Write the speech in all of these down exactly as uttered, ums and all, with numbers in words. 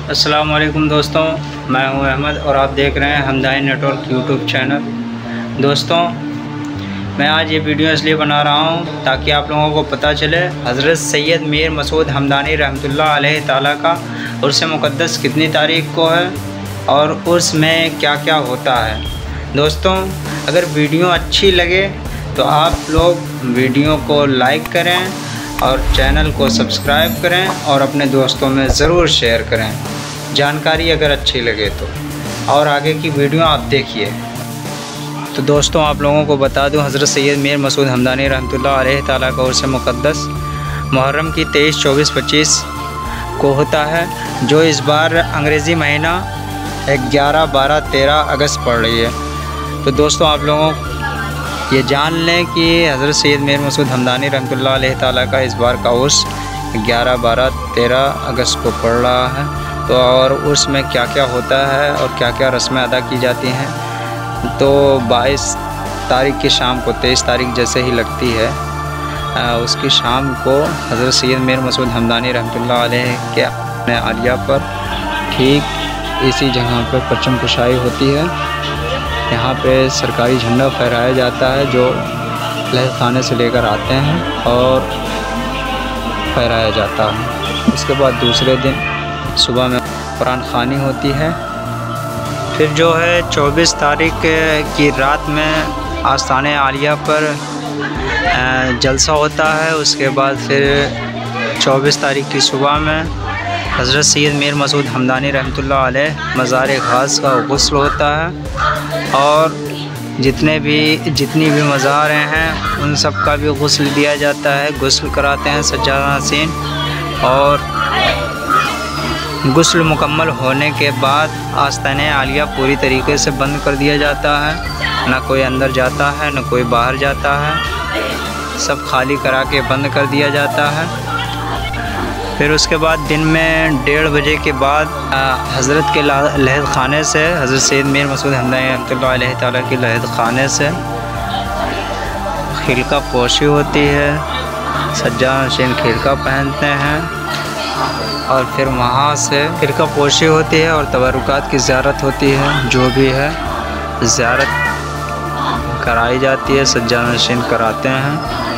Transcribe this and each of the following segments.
अस्सलाम वालेकुम दोस्तों, मैं हूं अहमद और आप देख रहे हैं हमदानी नेटवर्क यूट्यूब चैनल। दोस्तों, मैं आज ये वीडियो इसलिए बना रहा हूं ताकि आप लोगों को पता चले हज़रत सैयद मीर मसूद हमदानी रहमतुल्लाह अलैहि ताला का उर्स मुक़द्दस कितनी तारीख़ को है और उर्स में क्या क्या होता है। दोस्तों, अगर वीडियो अच्छी लगे तो आप लोग वीडियो को लाइक करें और चैनल को सब्सक्राइब करें और अपने दोस्तों में ज़रूर शेयर करें, जानकारी अगर अच्छी लगे तो। और आगे की वीडियो आप देखिए। तो दोस्तों, आप लोगों को बता दूं, हज़रत सैयद मीर मसूद हमदानी रहमतुल्लाह अलैहि ताला का उर्स मुक़द्दस मुहर्रम की तेईस चौबीस पच्चीस को होता है, जो इस बार अंग्रेज़ी महीना ग्यारह बारह तेरह अगस्त पड़ रही है। तो दोस्तों, आप लोगों ये जान लें कि हज़रत सैयद मीर मसूद हमदानी रहमतुल्लाह अलैहि ताला का इस बार का उर्स ग्यारह बारह तेरह अगस्त को पड़ रहा है। तो और उर्स में क्या क्या होता है और क्या क्या रस्में अदा की जाती हैं, तो बाईस तारीख़ की शाम को, तेईस तारीख़ जैसे ही लगती है उसकी शाम को हज़रत सैयद मीर मसूद हमदानी रहमतुल्लाह अलैहि के अपने आलिया पर ठीक इसी जगह पर परचम कुशाई होती है। यहाँ पे सरकारी झंडा फहराया जाता है जो लहद खाने से लेकर आते हैं और फहराया जाता है। इसके बाद दूसरे दिन सुबह में कुरान ख़वानी होती है। फिर जो है चौबीस तारीख़ की रात में आस्ताने आलिया पर जलसा होता है। उसके बाद फिर चौबीस तारीख़ की सुबह में हज़रत सैयद मीर मसूद हमदानी रहमतुल्लाह अलैहि मज़ार ग़ाज़ का गुस्ल होता है और जितने भी जितनी भी मज़ारें हैं उन सब का भी गुस्ल दिया जाता है। गुस्ल कराते हैं सज्जादा नशीन और गुस्ल मुकम्मल होने के बाद आस्ताने आलिया पूरी तरीके से बंद कर दिया जाता है। ना कोई अंदर जाता है ना कोई बाहर जाता है, सब खाली करा के बंद कर दिया जाता है। फिर उसके बाद दिन में डेढ़ बजे के बाद हज़रत के लहद खाने से, हज़रत सैयद मीर मसूद हमदानी रहमतुल्लाह अलैहि ताला की लहद खाने से खिलका पोशी होती है, सज्जादा नशीन खिलका पहनते हैं और फिर वहाँ से खिलका पोशी होती है और तबरुकात की ज़ियारत होती है। जो भी है ज़ियारत कराई जाती है, सज्जादा नशीन कराते हैं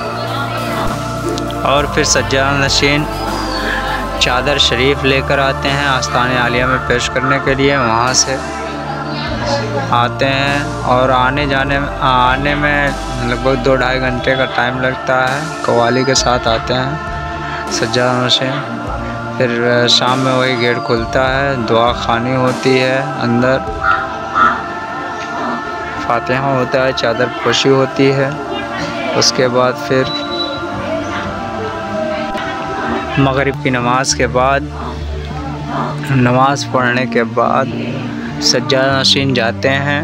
और फिर सज्जादा नशीन चादर शरीफ लेकर आते हैं आस्ताने आलिया में पेश करने के लिए। वहाँ से आते हैं और आने जाने में आने में लगभग दो ढाई घंटे का टाइम लगता है। कव्वाली के साथ आते हैं सज्जादा नशीन। फिर शाम में वही गेट खुलता है, दुआ खानी होती है, अंदर फातिहा होता है, चादर पोशी होती है। उसके बाद फिर मगरिब की नमाज़ के बाद, नमाज़ पढ़ने के बाद सज्जादा नशीन जाते हैं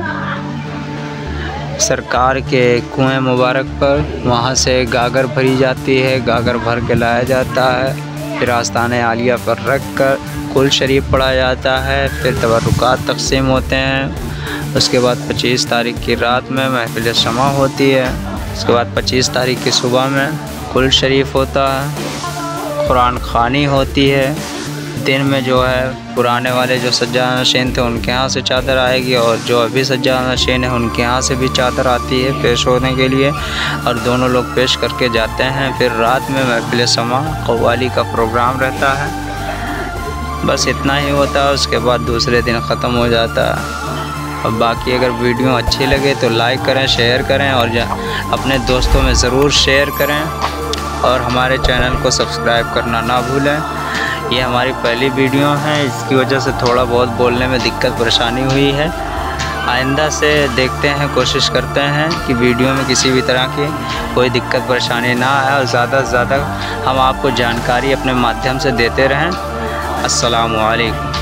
सरकार के कुएं मुबारक पर। वहाँ से गागर भरी जाती है, गागर भर के लाया जाता है। फिर आस्ताने आलिया पर रख कर कुल शरीफ पढ़ा जाता है। फिर तबरुकात तक़सीम होते हैं। उसके बाद पच्चीस तारीख़ की रात में महफ़िल शमा होती है। उसके बाद पच्चीस तारीख़ की सुबह में कुल शरीफ होता है, कुरान ख़वानी होती है। दिन में जो है पुराने वाले जो सज्जादा नशीन थे उनके यहाँ से चादर आएगी और जो अभी सज्जादा नशीन है उनके यहाँ से भी चादर आती है पेश होने के लिए और दोनों लोग पेश करके जाते हैं। फिर रात में महफ़िल समा कव्वाली का प्रोग्राम रहता है। बस इतना ही होता है। उसके बाद दूसरे दिन ख़त्म हो जाता है। और बाकी अगर वीडियो अच्छी लगे तो लाइक करें, शेयर करें और अपने दोस्तों में ज़रूर शेयर करें और हमारे चैनल को सब्सक्राइब करना ना भूलें। ये हमारी पहली वीडियो है, इसकी वजह से थोड़ा बहुत बोलने में दिक्कत परेशानी हुई है। आइंदा से देखते हैं, कोशिश करते हैं कि वीडियो में किसी भी तरह की कोई दिक्कत परेशानी ना आए और ज़्यादा से ज़्यादा हम आपको जानकारी अपने माध्यम से देते रहें। अस्सलामु अलैकुम।